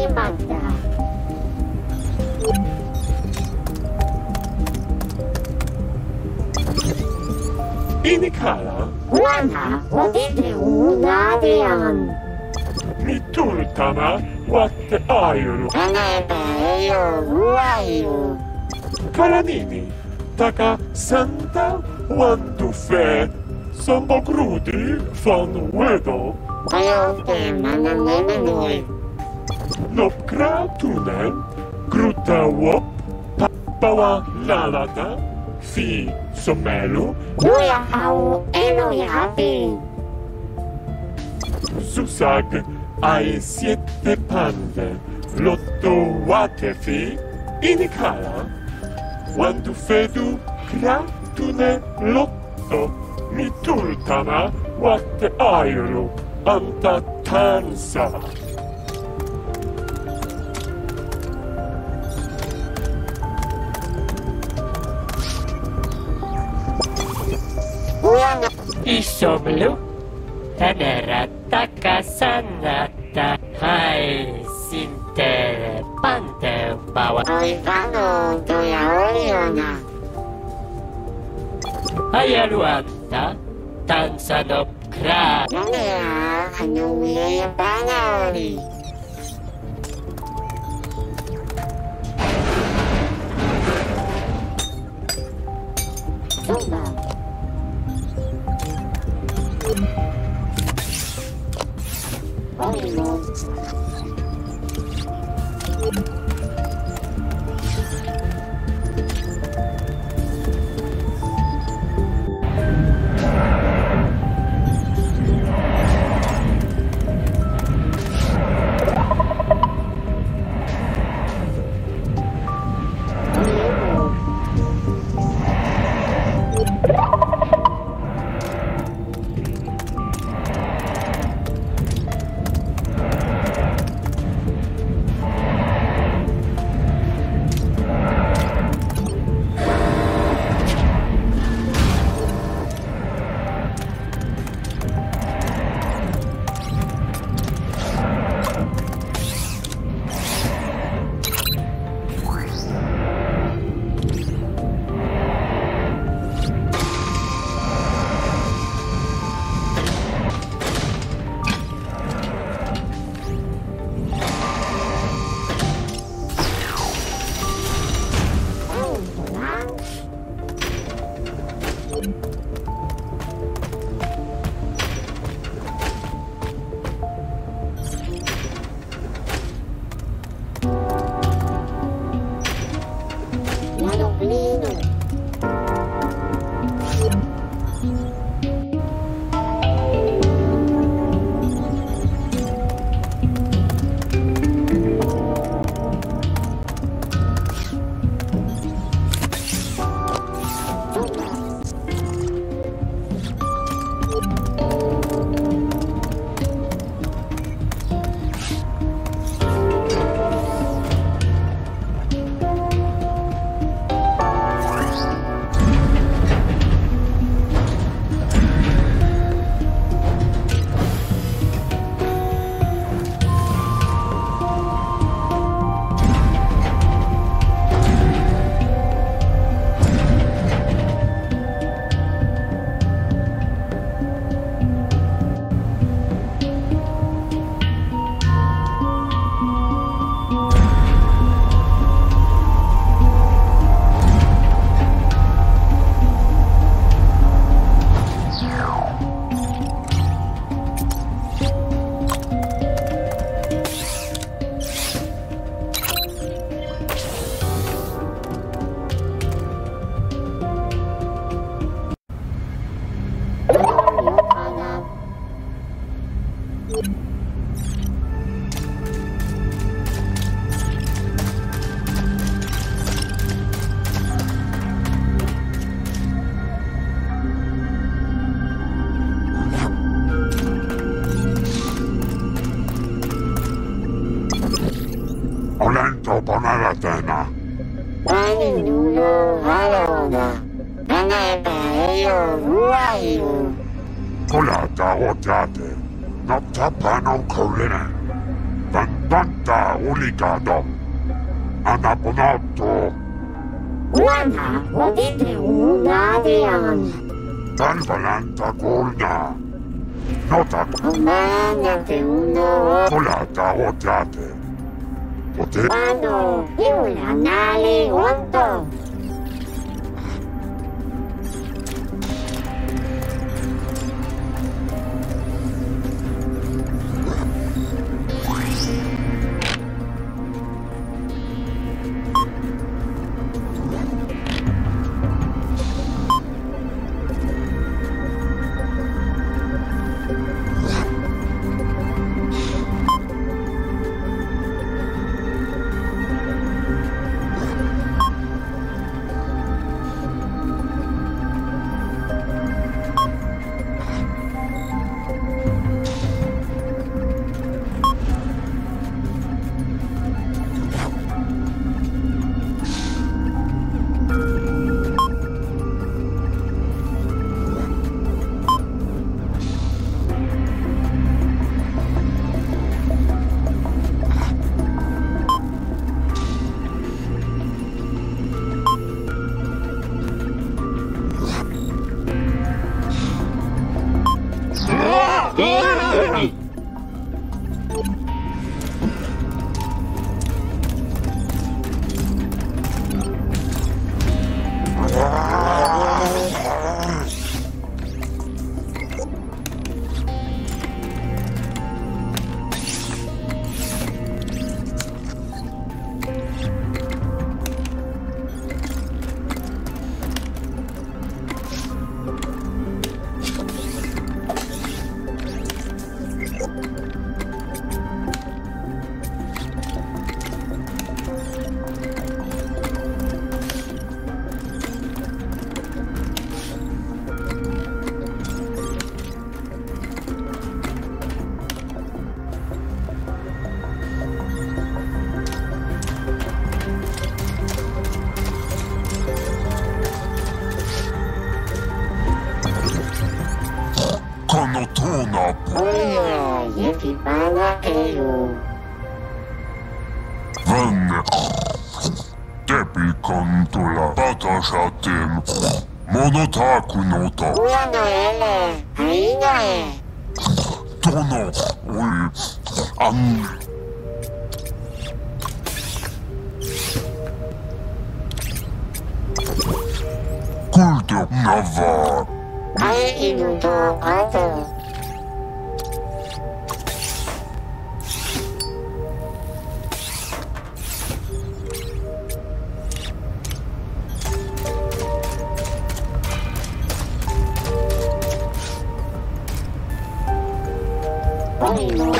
まった。 Ini kala? Mana? Odite unadian. Mitultana vatte ajuru. Enempä ei oo ruoju. Kalanini, taka santa wantu fe. Sambo grudi van wedo. Ajotte mana nemenui. Lopkra tunen, grutta wop, pappawa lalata, fi somelu, Luja au elojapi. susag ai siete pande, lotto watefi, inikala, wantu fedu kra tune lotto, mitultana vatte ajuru, anta tansa. Luja Isomlu, hänellä takasannatta, hai sintere panteupawa, oli kanoutuja oljona. hajaluanta, tansanop kraa, Janea anumia ja panoli. Sumba. Olimo. Olento ponella Paninulo valona. Enempä ei oo ruoju. Kulata otate. Nopta panon kolinen. Van Tanta ulicado. Anaponato. Wana, odite una diana. Talvalanta corna. Nota Omanate uno. colata otate. Ote Quando iula nali onto. Canotona. Oye, yekipana eyu. Venne. Tepikantula. Patashatim. Monotakunota. Uano ele, aina e. Tono. Ui. Culto. Navar. Ai inuto ato. Oino.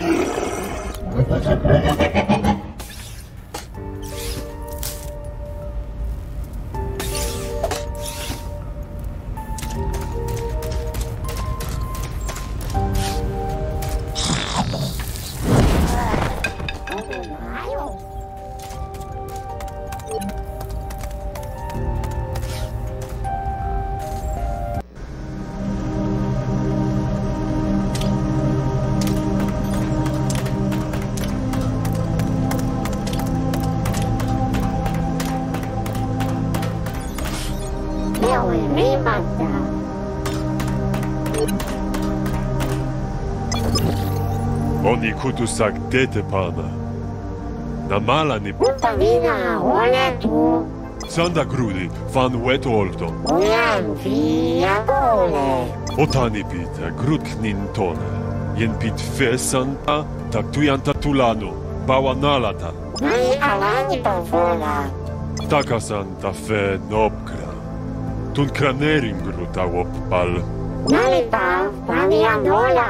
Leo e rimanda. Oni kutusak dete pana. Namalani Utamina ole tu. Sanda grudi van wet olto. Uyan via gole. Otani pita grudknin tone. Jen pit fesanta tak tujanta tulano. Bawa nalata. Nai alani pavola. Takasanta fe nopkra. Tun kranerin gruta oppal. Nali pa, pania nola.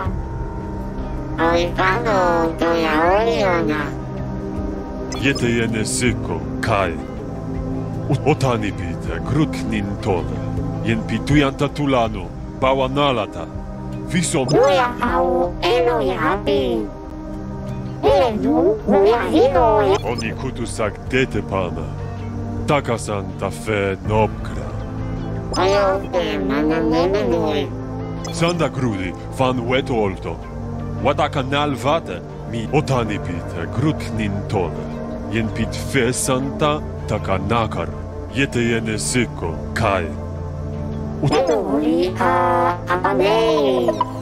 Oikano toya oliona. Jete jene siko, kai. Otani pita grudknin tone. Jen pit tujanta tulano. Bawa nalata. Visom Uya au eno yapi. Enu uya hino. Oni kutusak dete pana. Takasanta fe nopkra. Oyo te mana nemenui. Sanda grudi van wet olto. Wata kanal vate mi otani pite grutnin tone. Jen pit fesanta taka nakar. Jete jene syko, kai. Eduli, abanei.